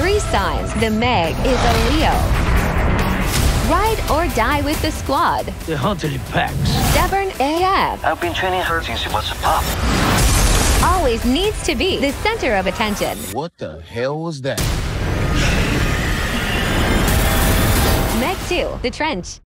3 signs. The Meg is a Leo. Ride or die with the squad. They're hunted in packs. Stubborn AF. I've been training her since she was a pup. Always needs to be the center of attention. What the hell was that? Meg 2, The Trench.